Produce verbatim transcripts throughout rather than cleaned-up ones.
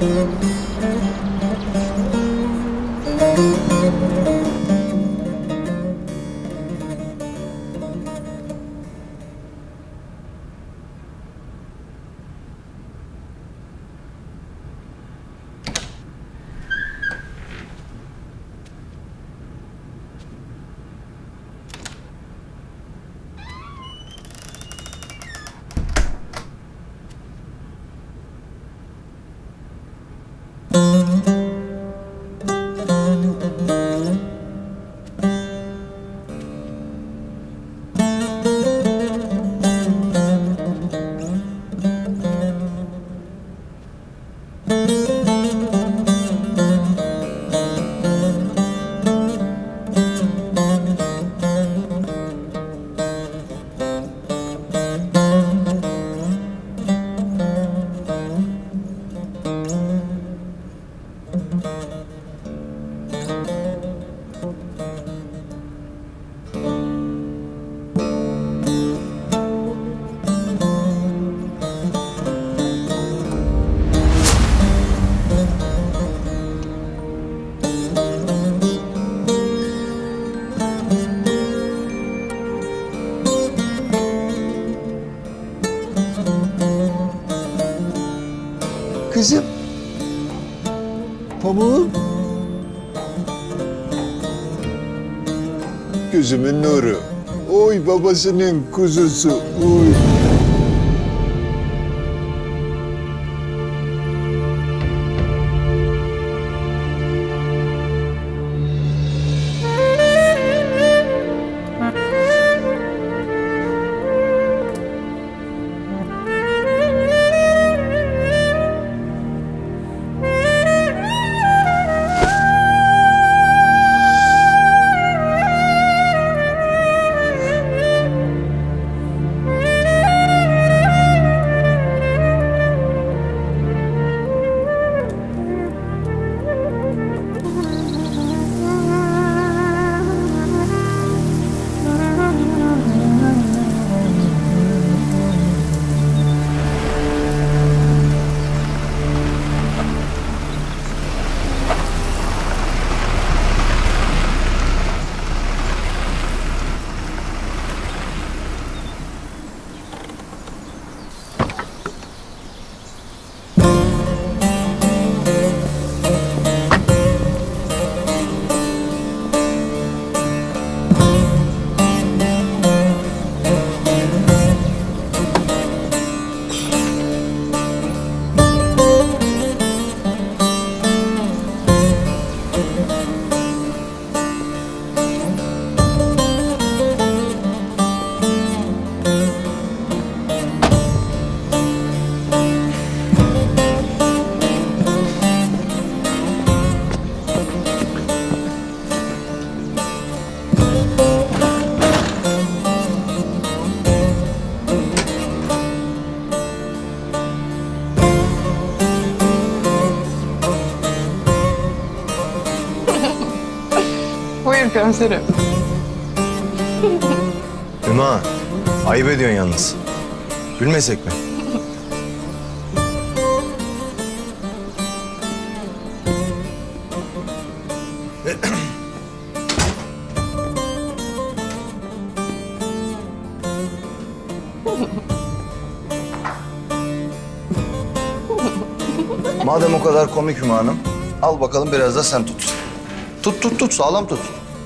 Kızım. Pamuğum. Gözümün nuru. Oy babasının kuzusu. Oy. Buyur komiserim. Hüma, ayıp ediyorsun yalnız. Gülmesek mi? Madem o kadar komik Hüma Hanım, al bakalım biraz da sen tut. Tut, tut, tut. Sağlam tut.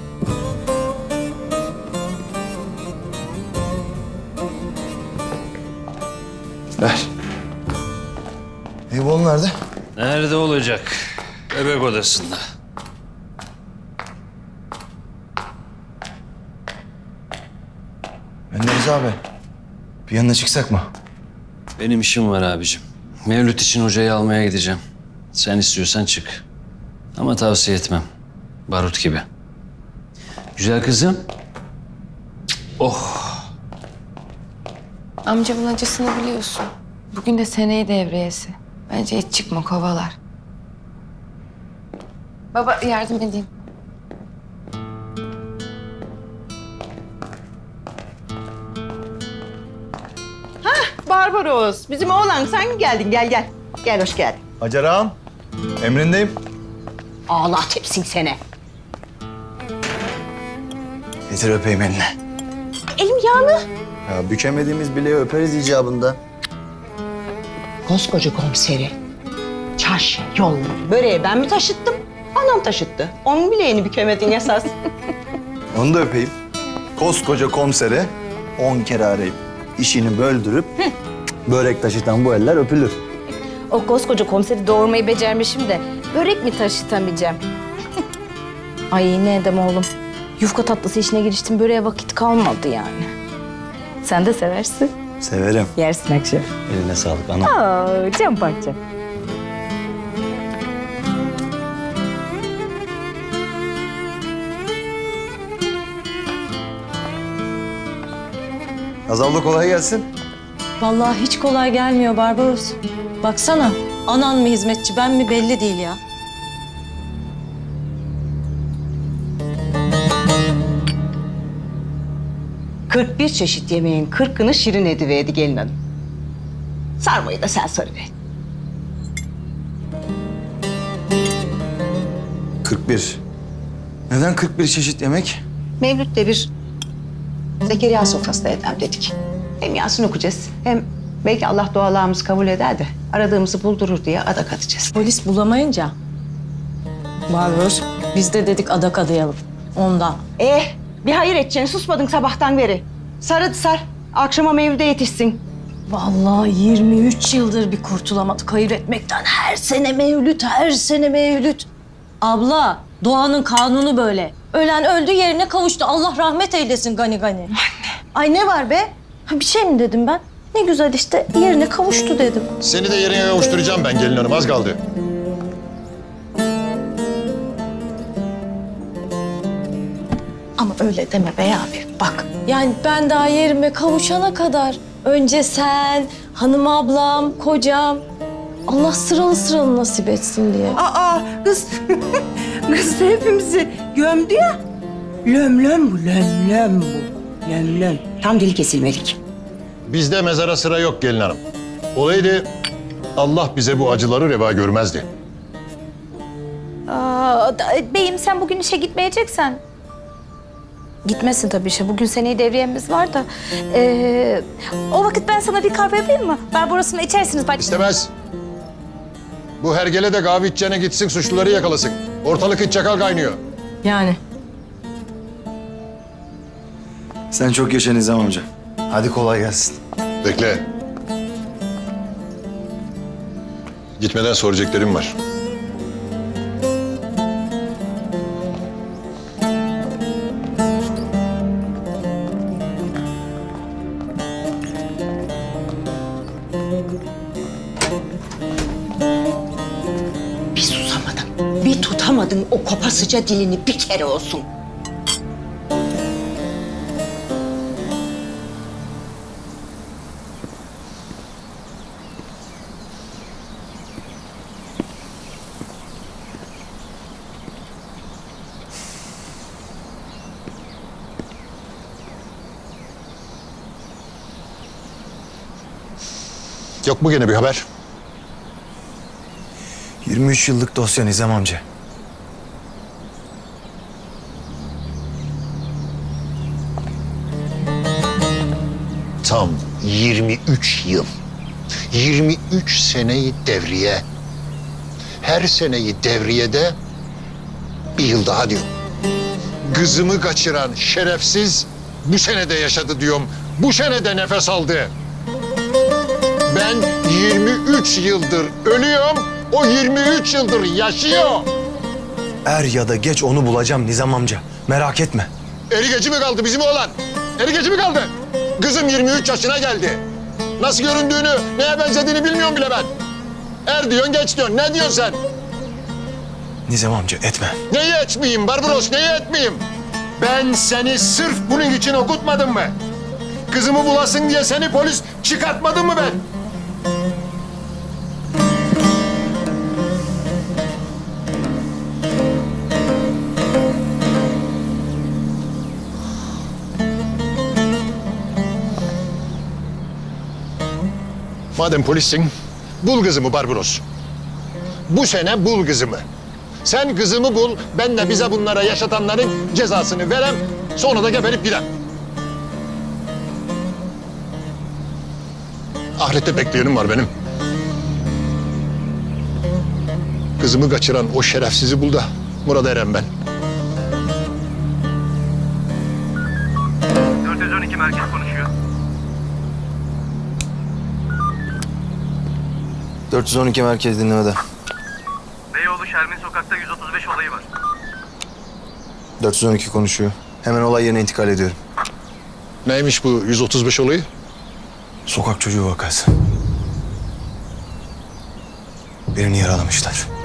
Ver. Eyvallah nerede? Nerede olacak? Bebek odasında. Menderes abi, bir yanına çıksak mı? Benim işim var abicim. Mevlüt için hocayı almaya gideceğim. Sen istiyorsan çık. Ama tavsiye etmem. Barut gibi. Güzel kızım. Oh. Amcamın acısını biliyorsun. Bugün de seneyi devriyesi. Bence hiç çıkma, kovalar. Baba yardım edeyim. Hah Barbaros, bizim oğlan sen geldin, gel gel. Gel hoş geldin. Hacer ağam. Emrindeyim. Allah tepsin seni. Getir öpeyim eline. Elim yağlı. Ya bükemediğimiz bileği öperiz icabında. Koskoca komiseri. Çarşı, yol, böreği ben mi taşıttım? Anam taşıttı. Onun bileğini bükemedin esas. Onu da öpeyim. Koskoca komisere on kere arayıp işini böldürüp börek taşıtan bu eller öpülür. O koskoca komiseri doğurmayı becermişim de börek mi taşıtamayacağım? Ay ne edem oğlum. Yufka tatlısı işine giriştim, böreğe vakit kalmadı yani. Sen de seversin. Severim. Yersin akşam. Eline sağlık anam. Aa, can parça. Azalda kolay gelsin. Vallahi hiç kolay gelmiyor Barbaros. Baksana, anan mı hizmetçi, ben mi belli değil ya. kırk bir çeşit yemeğin kırkını şirin ediverdi gelin hanım. Sarmayı da sen sarıver. kırk bir. Neden kırk bir çeşit yemek? Mevlüt'te bir Zekeriya sofrası da edem dedik. Hem Yasin okuyacağız hem belki Allah dualarımızı kabul eder de aradığımızı buldurur diye adak atacağız. Polis bulamayınca Barbaros, biz de dedik adak adayalım. Ondan. Eh bir hayır edeceksin, susmadın sabahtan beri. Sarı sar, akşama Mevlüt'e yetişsin. Vallahi yirmi üç yıldır bir kurtulamadık hayır etmekten. Her sene mevlüt, her sene mevlüt. Abla, doğanın kanunu böyle. Ölen öldü, yerine kavuştu. Allah rahmet eylesin gani gani. Anne. Ay ne var be? Ha, bir şey mi dedim ben? Ne güzel işte, yerine kavuştu dedim. Seni de yerine kavuşturacağım ben gelin hanım, az kaldı. Ama öyle deme be abi, bak. Yani ben daha yerime kavuşana kadar önce sen, hanım ablam, kocam. Allah sıralı sıralı nasip etsin diye. Aa kız, kız hepimizi gömdü ya. Löm löm bu, löm löm bu. Löm löm. Tam dili kesilmelik. Bizde mezara sıra yok gelin hanım. Olaydı Allah bize bu acıları reva görmezdi. Aa, da- beyim sen bugün işe gitmeyeceksen. Gitmesin tabii işe. Bugün seneyi devriyemiz var da. Ee, o vakit ben sana bir kahve yapayım mı? Barbaros'unu içersiniz bak. İstemez. Bu hergele de kahve içeceğine gitsin, suçluları yakalasın. Ortalık hiç çakal kaynıyor. Yani. Sen çok yaşa Nizam amca. Hadi kolay gelsin. Bekle. Gitmeden soracaklarım var. Bir susamadın, bir tutamadın o kopasıca dilini bir kere olsun. Yok mu gene bir haber? yirmi üç yıllık dosya Nizam amca. Tam yirmi üç yıl. yirmi üç seneyi devriye. Her seneyi devriyede bir yıl daha diyorum. Kızımı kaçıran şerefsiz bu senede yaşadı diyorum. Bu senede nefes aldı. Ben yirmi üç yıldır ölüyorum. O yirmi üç yıldır yaşıyor. Er ya da geç onu bulacağım Nizam amca. Merak etme. Eri geci mi kaldı bizim oğlan? Eri geci mi kaldı? Kızım yirmi üç yaşına geldi. Nasıl göründüğünü, neye benzediğini bilmiyorum bile ben. Er diyorsun, geç diyorsun. Ne diyorsun sen? Nizam amca etme. Neyi etmeyeyim Barbaros, neyi etmeyeyim? Ben seni sırf bunun için okutmadım mı? Kızımı bulasın diye seni polis çıkartmadım mı ben? Madem polissin, bul kızımı Barbaros. Bu sene bul kızımı. Sen kızımı bul, ben de bize bunlara yaşatanların cezasını verem, sonra da geberip gidem. Ahirette bekleyenim var benim. Kızımı kaçıran o şerefsizi bul da Murat erem ben. dört yüz on iki merkez konuşuyor. dört yüz on iki merkez dinlemede. Beyoğlu Şermin Sokak'ta yüz otuz beş olayı var. dört yüz on iki konuşuyor. Hemen olay yerine intikal ediyorum. Neymiş bu yüz otuz beş olayı? Sokak çocuğu vakası. Birini yaralamışlar.